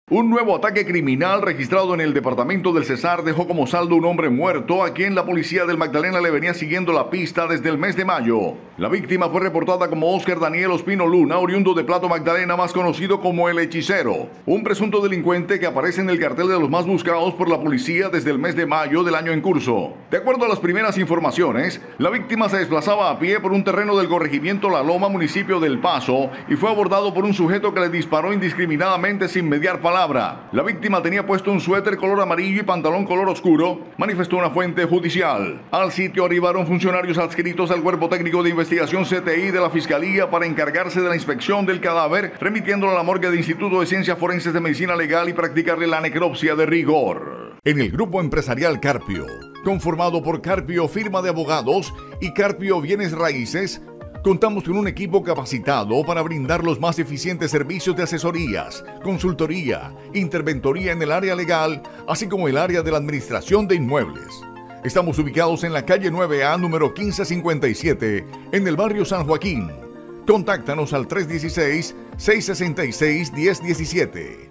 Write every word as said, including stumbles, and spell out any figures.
Un nuevo ataque criminal registrado en el departamento del Cesar dejó como saldo un hombre muerto a quien la policía del Magdalena le venía siguiendo la pista desde el mes de mayo. La víctima fue reportada como Oscar Daniel Ospino Luna, oriundo de Plato Magdalena, más conocido como el Hechicero, un presunto delincuente que aparece en el cartel de los más buscados por la policía desde el mes de mayo del año en curso. De acuerdo a las primeras informaciones, la víctima se desplazaba a pie por un terreno del corregimiento La Loma, municipio del Paso, y fue abordado por un sujeto que le disparó indiscriminadamente sin mediar palabra. La víctima tenía puesto un suéter color amarillo y pantalón color oscuro, manifestó una fuente judicial. Al sitio arribaron funcionarios adscritos al Cuerpo Técnico de Investigación C T I de la Fiscalía para encargarse de la inspección del cadáver, remitiéndolo a la morgue del Instituto de Ciencias Forenses de Medicina Legal y practicarle la necropsia de rigor. En el grupo empresarial Carpio, conformado por Carpio Firma de Abogados y Carpio Bienes Raíces, contamos con un equipo capacitado para brindar los más eficientes servicios de asesorías, consultoría, interventoría en el área legal, así como el área de la administración de inmuebles. Estamos ubicados en la calle nueve A, número quince cincuenta y siete, en el barrio San Joaquín. Contáctanos al tres uno seis, seis seis seis, uno cero uno siete.